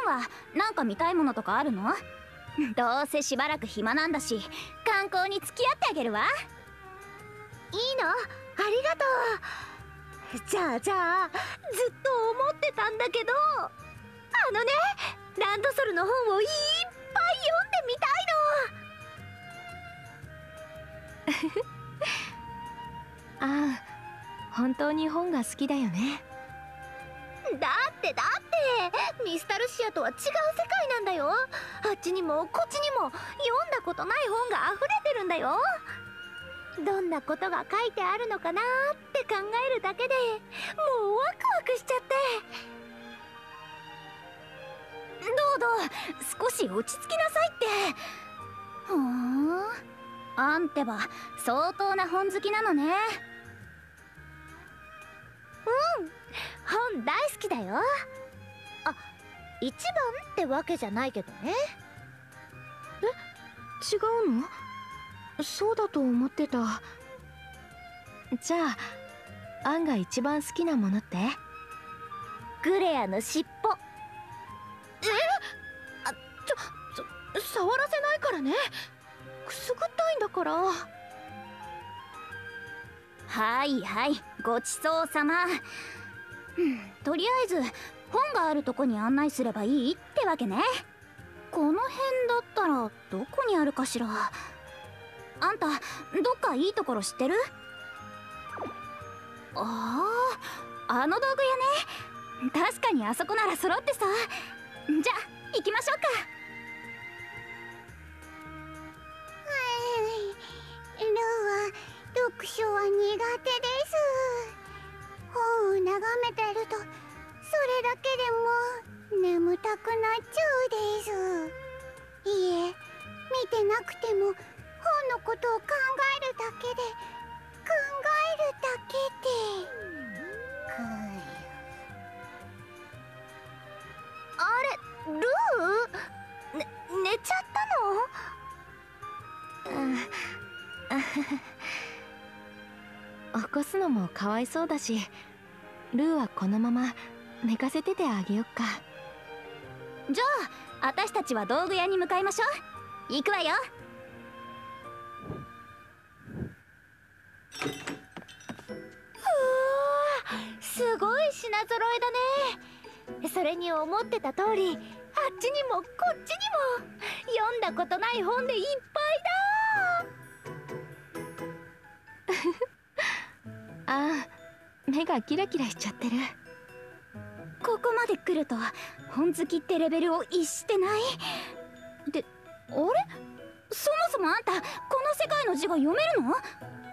はなんか見たいものとかあるの？どうせしばらく暇なんだし、観光に付き合ってあげるわ。 いいの？ありがとう。じゃあずっと思ってたんだけど、ランドソルの本をいっぱい読んでみたいの。 ああ、本当に本が好きだよね。 だってミスタルシアとは違う世界なんだよ。あっちにもこっちにも読んだことない本が溢れてるんだよ。どんなことが書いてあるのかなって考えるだけでもうワクワクしちゃって。 どう少し落ち着きなさいって。ふーん、あんてば相当な本好きなのね。 本大好きだよ。一番ってわけじゃないけどね。 違うの？そうだと思ってた。じゃあアンが一番好きなものって？ グレアの尻尾。触らせないからね。くすぐったいんだから。 はいごちそうさま。とりあえず本があるとこに案内すればいいってわけね。この辺だったらどこにあるかしら。あんたどっかいいところ知ってる？あの道具屋ね。確かにあそこなら揃ってさ。じゃあ行きましょうか。 ルーは読書は苦手です。本を眺めてるとそれだけでも眠たくなっちゃうです。いえ、見てなくても本のことを考えるだけであれ、ルー？寝ちゃったの？ 起こすのもかわいそうだし、ルーはこのまま寝かせててあげよっか。 じゃあ私たちは道具屋に向かいましょう。行くわよ。 すごい品揃えだね。それに思ってた通り、あっちにもこっちにも読んだことない本でいっぱいだ。 ああ、目がキラキラしちゃってる。 ここまで来ると本好きってレベルを逸してない。で、あれ？そもそもあんたこの世界の字が読めるの？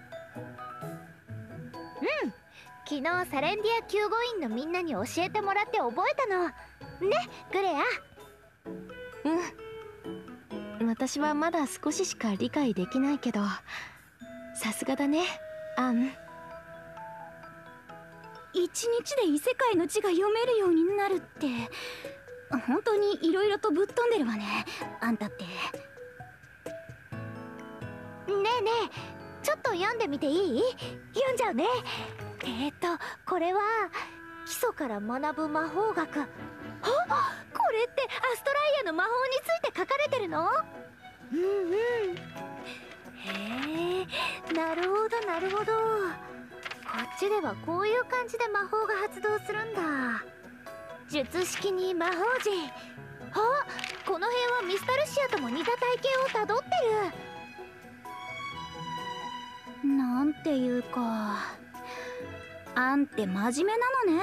昨日サレンディア救護員のみんなに教えてもらって覚えたのね、グレア。 私はまだ少ししか理解できないけど、さすがだね、アン。 一日で異世界の字が読めるようになるって本当にいろいろとぶっ飛んでるわね、あんたって。 ねえ、ちょっと読んでみていい？読んじゃうね。これは基礎から学ぶ魔法学。これってアストライアの魔法について書かれてるの？へえ、なるほど。こっちではこういう感じで魔法が発動するんだ。術式に魔法陣。この辺はミスタルシアとも似た体型をたどってる。 なんていうか、あんって真面目なのね。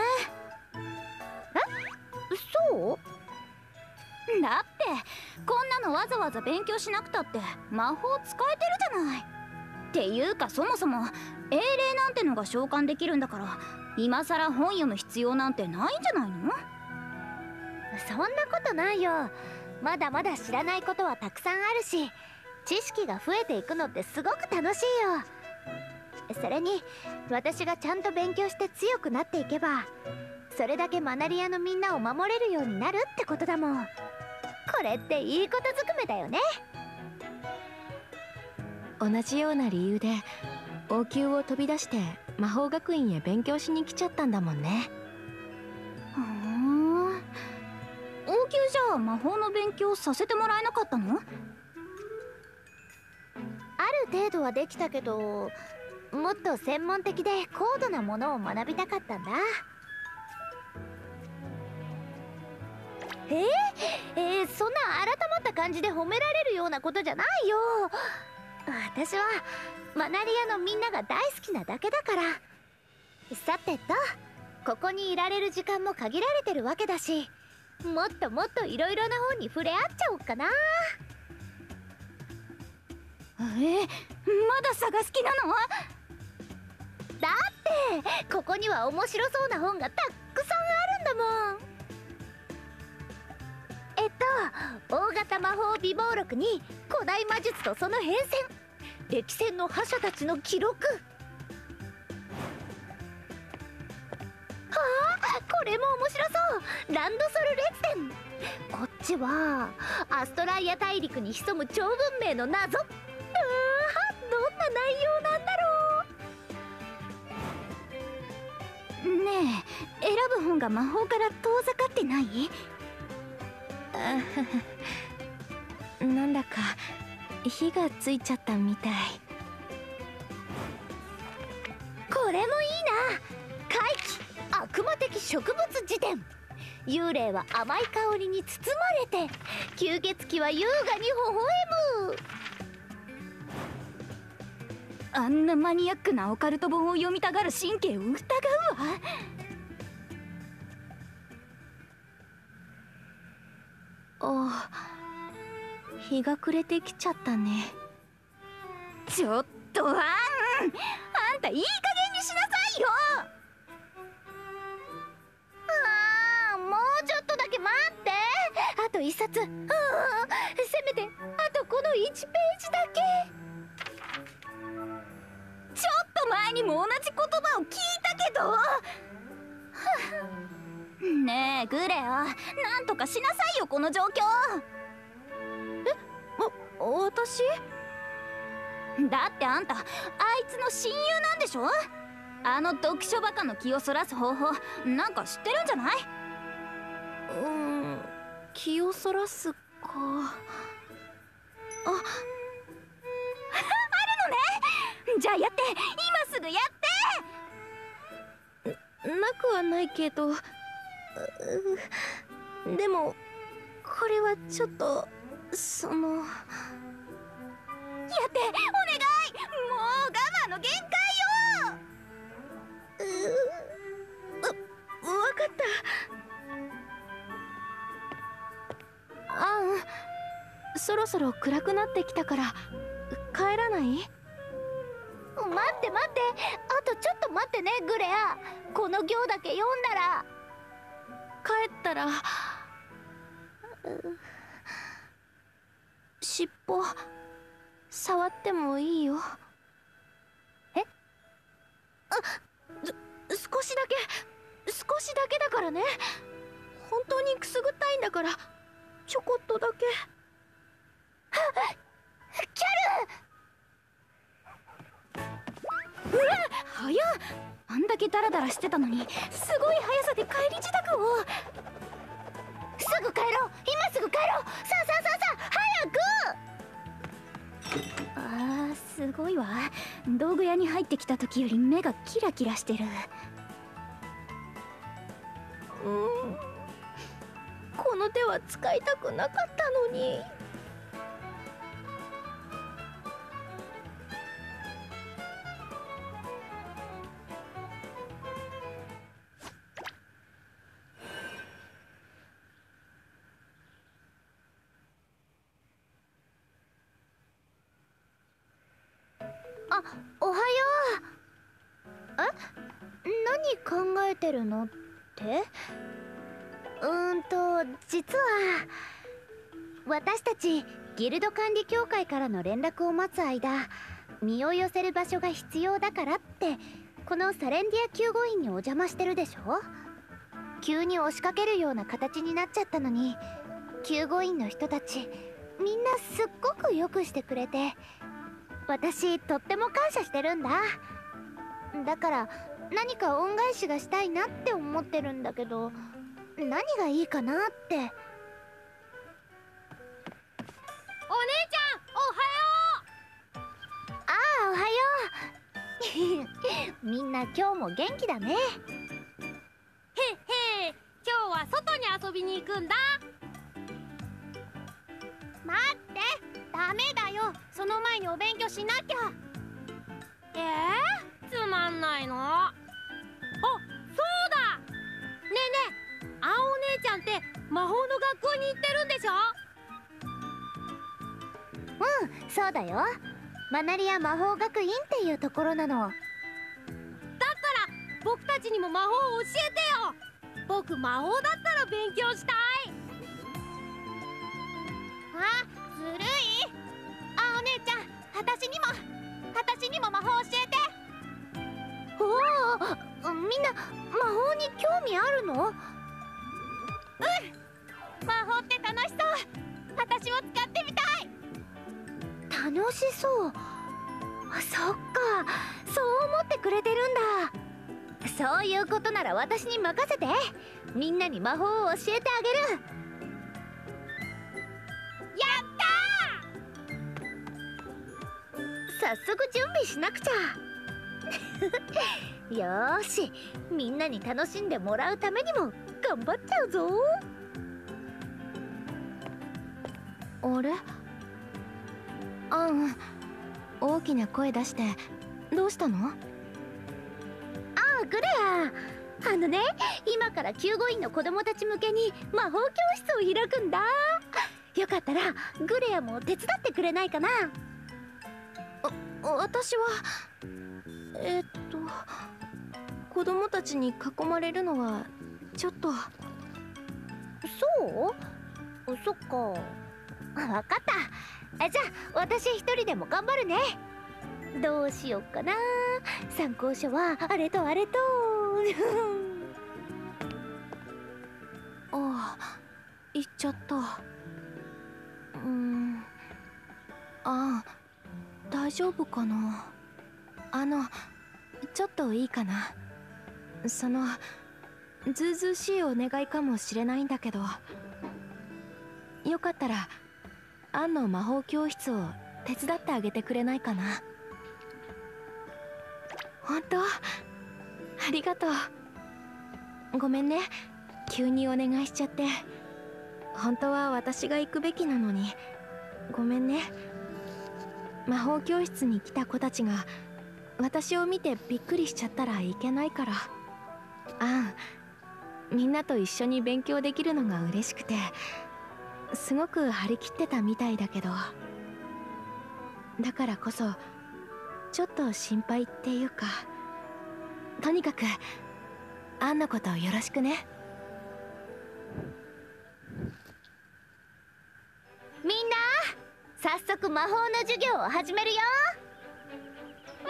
そう？ だってこんなのわざわざ勉強しなくたって魔法使えてるじゃない。っていうかそもそも英霊なんてのが召喚できるんだから、今さら本読む必要なんてないんじゃないの？ そんなことないよ。まだまだ知らないことはたくさんあるし、知識が増えていくのってすごく楽しいよ。それに私がちゃんと勉強して強くなっていけば、それだけマナリアのみんなを守れるようになるってことだもん。これっていいことずくめだよね。 同じような理由で王宮を飛び出して魔法学院へ勉強しに来ちゃったんだもんね。 王宮じか魔法の勉強させてもらえなかったの？ ある程度はできたけど、もっと専門的で高度なものを学びたかったんだ。そんな改まった感じで褒められるようなことじゃないよ。私はマナリアのみんなが大好きなだけだから。さてと、ここにいられる時間も限られてるわけだし、もっともっといろいろな本に触れ合っちゃおっかな。 まだ探す気なの？ だってここには面白そうな本がたくさんあるんだもん。大型魔法美貌録に古代魔術とその変遷、歴戦の覇者たちの記録。これも面白そう。ランドソル列伝。こっちはアストライア大陸に潜む超文明の謎。どんな内容なんだろう。 ねえ、選ぶ本が魔法から遠ざかってない？ なんだか火がついちゃったみたい。 これもいいな。怪奇悪魔的植物辞典。幽霊は甘い香りに包まれて、吸血鬼は優雅に微笑む。 あんなマニアックなオカルト本を読みたがる神経を疑うわ。 日が暮れてきちゃったね。 ちょっとあんたいい加減にしなさいよ。 もうちょっとだけ待って。あと一冊。せめてあとこの1ページだけ。 ちょっと前にも同じ言葉を聞いたけど。ねえグレア、なんとかしなさいよこの状況。 私？ だってあんたあいつの親友なんでしょ？あの読書バカの気をそらす方法なんか知ってるんじゃない？ 気をそらすか。 あるのね。じゃあやって、今すぐやって。 なくはないけど、でもこれはちょっとやってお願い。もう我慢の限界よ。 わかった。そろそろ暗くなってきたから帰らない？ 待って待って、あとちょっと待ってねグレア。この行だけ読んだら。 帰ったら尻尾触ってもいいよ。少しだけだからね。本当にくすぐったいんだから、ちょこっとだけ。 キャル。 早っ。あんだけダラダラしてたのにすごい速さで帰り支度を。 すぐ帰ろう。今すぐ帰ろう。さあ早く。 すごいわ。道具屋に入ってきた時より目がキラキラしてる。 この手は使いたくなかったのに。 おはよう。何考えてるのって？実は私たちギルド管理協会からの連絡を待つ間、身を寄せる場所が必要だからってこのサレンディア救護員にお邪魔してるでしょ。急に押しかけるような形になっちゃったのに、救護員の人たちみんなすっごくよくしてくれて、私とっても感謝してるんだ。だから何か恩返しがしたいなって思ってるんだけど、何がいいかなって。 みんな今日も元気だね。 へっへ、今日は外に遊びに行くんだ。 待って、ダメだよ。その前にお勉強しなきゃ。 つまんないの。あ、そうだ。ねえねえ、青お姉ちゃんって魔法の学校に行ってるんでしょ？ うん、そうだよ。マナリア魔法学院っていうところなの。 だったら僕たちにも魔法を教えてよ。僕魔法だったら勉強したい。 あ、ずるい。あ、お姉ちゃん、私にも魔法教えて。おお、みんな魔法に興味あるの？うん、魔法って楽しそう。私も使ってみたい。楽しそう。そっか、そう思ってくれてるんだ。そういうことなら私に任せて。みんなに魔法を教えてあげる。早速準備しなくちゃ。よーし、みんなに楽しんでもらうためにも頑張っちゃうぞ。 あれ？アン、大きな声出してどうしたの？ ああ、グレア。今から救護員の子供たち向けに魔法教室を開くんだ。よかったらグレアも手伝ってくれないかな。 私は子供たちに囲まれるのはちょっと。 そうそっか、わかった。じゃあ私一人でも頑張るね。どうしよっかな。参考書はあれとあれと。 ああ、行っちゃった。大丈夫かな。ちょっといいかな。ずうずうしいお願いかもしれないんだけど、よかったらアンの魔法教室を手伝ってあげてくれないかな。本当？ありがとう。ごめんね、急にお願いしちゃって。本当は私が行くべきなのにごめんね。魔法教室に来た子たちが私を見てびっくりしちゃったらいけないから。みんなと一緒に勉強できるのが嬉しくて、すごく張り切ってたみたいだけど、だからこそちょっと心配っていうか、とにかくアンのことよろしくね。 みんな早速魔法の授業を始めるよ。わ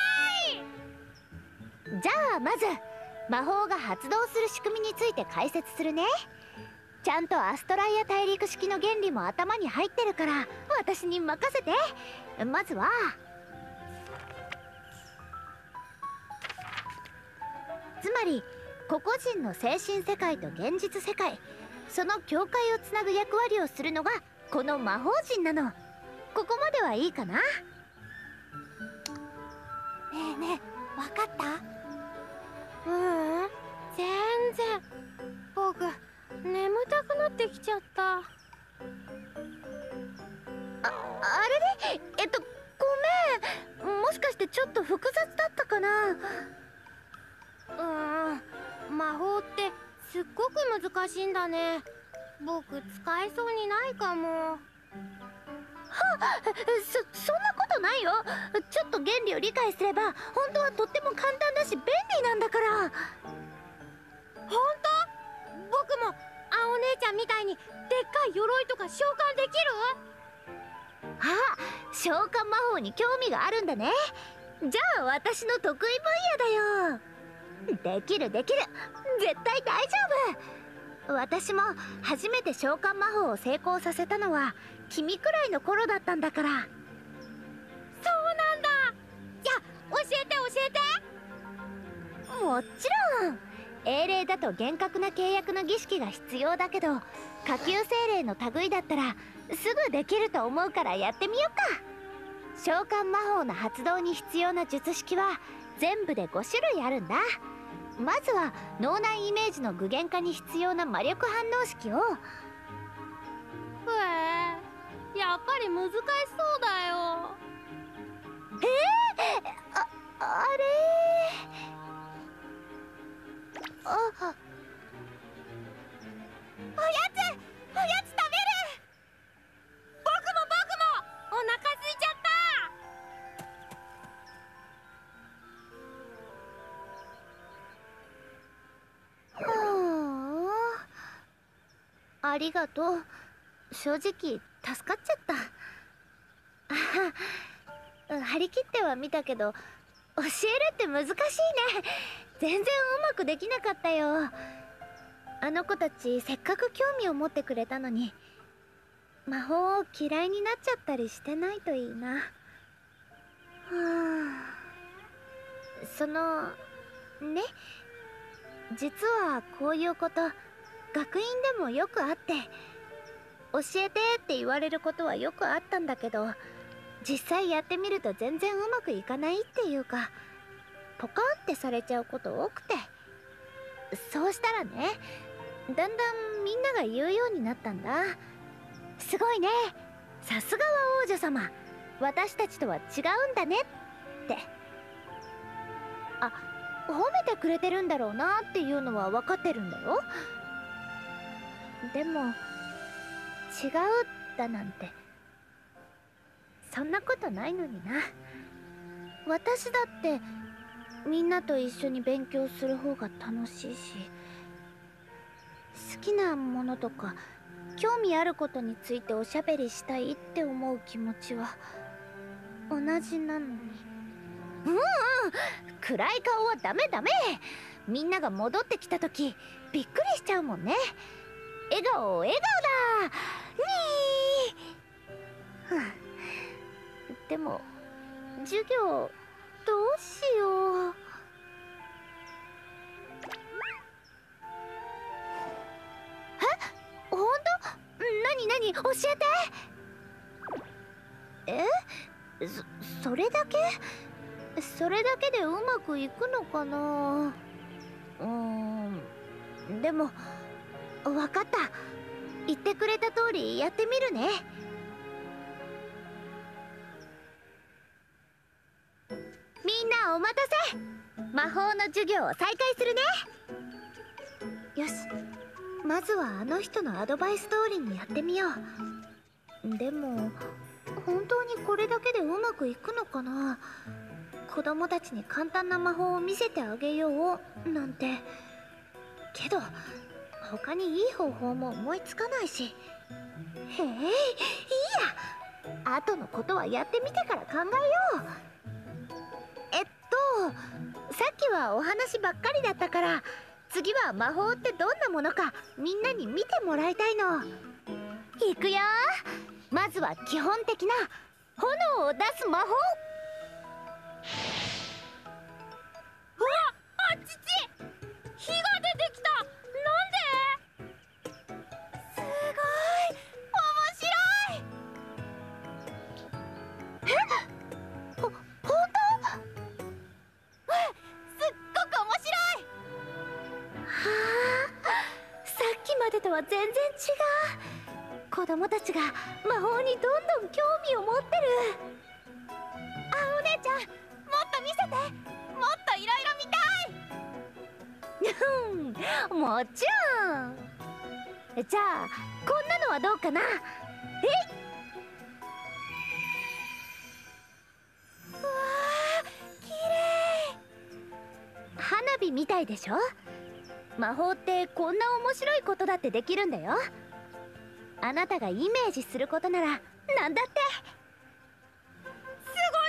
ーい。じゃあまず魔法が発動する仕組みについて解説するね。ちゃんとアストライア大陸式の原理も頭に入ってるから私に任せて。まずはつまり個々人の精神世界と現実世界、その境界をつなぐ役割をするのがこの魔法陣なの。ここまではいいかな。ねえねえ、わかった？ 全然。僕眠たくなってきちゃった。 あれれ、ごめん。もしかしてちょっと複雑だったかな。 魔法ってすっごく難しいんだね。僕使えそうにないかも。 そんなことないよ。ちょっと原理を理解すれば本当はとっても簡単だし便利なんだから。 本当？僕も青姉ちゃんみたいにでっかい鎧とか召喚できる？ あ、召喚魔法に興味があるんだね。じゃあ私の得意分野だよ。できるできる、絶対大丈夫。私も初めて召喚魔法を成功させたのは君くらいの頃だったんだから。 そうなんだ。じゃあ教えて。 もちろん。英霊だと厳格な契約の儀式が必要だけど、下級精霊の類だったらすぐできると思うからやってみようか。召喚魔法の発動に必要な術式は全部で5種類あるんだ。まずは脳内イメージの具現化に必要な魔力反応式を。 へえ、やっぱり難しそうだよ。 あれあ、 おやつ食べる。僕もお腹空いちゃった。 ありがとう。正直助かっちゃった。張り切ってはみたけど、教えるって難しいね。全然うまくできなかったよ。あの子たちせっかく興味を持ってくれたのに、魔法を嫌いになっちゃったりしてないといいな。そのね、実はこういうこと学院でもよくあって、教えてって言われることはよくあったんだけど、実際やってみると全然うまくいかないっていうか、ポカンってされちゃうこと多くて。そうしたらね、だんだんみんなが言うようになったんだ。すごいね、さすがは王女様、私たちとは違うんだねって。褒めてくれてるんだろうなっていうのは分かってるんだよ。でも違うだなんて、そんなことないのにな。私だってみんなと一緒に勉強する方が楽しいし、好きなものとか興味あることについておしゃべりしたいって思う気持ちは同じなのに。暗い顔はダメ。みんなが戻ってきた時びっくりしちゃうもんね。笑顔だ。でも授業どうしよう。ほんと？何教えて。それだけ？それだけでうまくいくのかな。でも分かった。言ってくれた通りやってみるね。みんなお待たせ。魔法の授業を再開するね。よし、まずはあの人のアドバイス通りにやってみよう。でも本当にこれだけでうまくいくのかな。子供たちに簡単な魔法を見せてあげようなんて。けど他にいい方法も思いつかないし。いいや、後のことはやってみてから考えよう。さっきはお話ばっかりだったから、次は魔法ってどんなものかみんなに見てもらいたいの。いくよ。まずは基本的な炎を出す魔法。 うわっ、あっちち、火が出てきた。なんで？すごい面白い。 ほんと？ すっごく面白い。 さっきまでとは全然違う。子供たちが魔法にどんどん興味を持ってる。 お姉ちゃん、もっと見せて。もっといろいろ見たい。 もちろん。じゃあこんなのはどうかな。うわー、きれい。花火みたいでしょ。魔法ってこんな面白いことだってできるんだよ。あなたがイメージすることならなんだって。 すごい。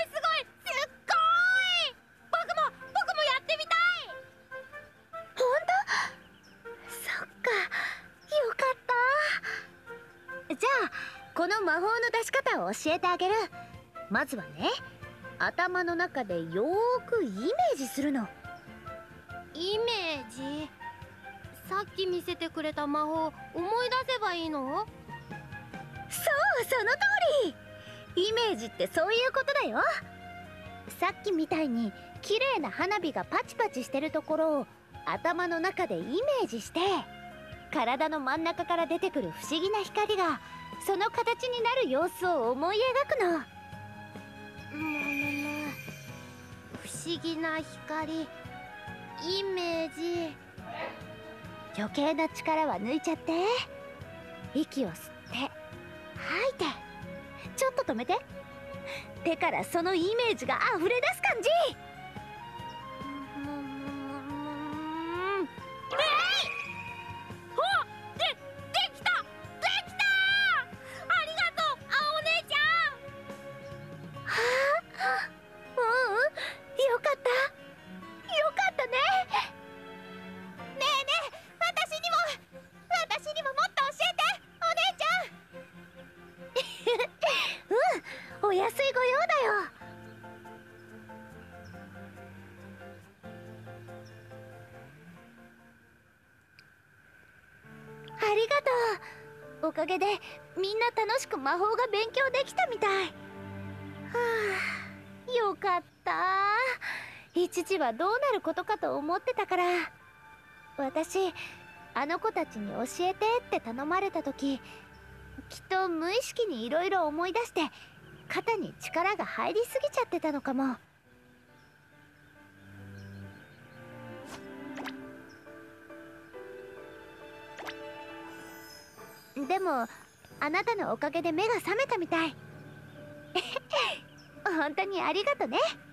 僕もやってみたい。 ほんと？そっか、よかった。じゃあこの魔法の出し方を教えてあげる。まずはね、頭の中でよーくイメージするの。 イメージ？さっき見せてくれた魔法思い出せばいいの？ そう、その通り。イメージってそういうことだよ。さっきみたいに綺麗な花火がパチパチしてるところを頭の中でイメージして、体の真ん中から出てくる不思議な光がその形になる様子を思い描くの。 不思議な光、イメージ。 余計な力は抜いちゃって、息を吸って吐いて、ちょっと止めて。手からそのイメージが溢れ出す感じ。よかった。よかったね。ねえねえ、私にももっと教えて、お姉ちゃん。うん、お安いご用だよ。ありがとう。おかげでみんな楽しく魔法が勉強できたみたい。はあ、よかった。一時はどうなることかと思ってたから。私、あの子たちに教えてって頼まれた時、きっと無意識にいろいろ思い出して肩に力が入りすぎちゃってたのかも。でもあなたのおかげで目が覚めたみたい。本当にありがとね。